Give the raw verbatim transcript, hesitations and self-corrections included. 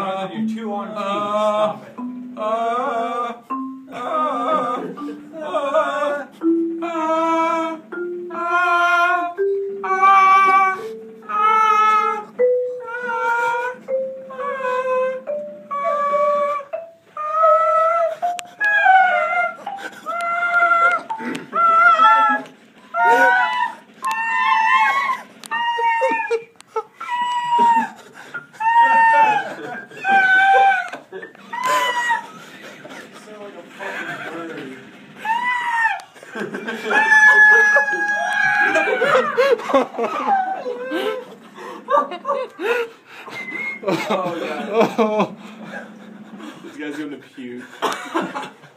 Jonathan, you're too on key. Stop it. Uh, uh, uh, uh, uh, Oh, yeah. This guy's gonna puke.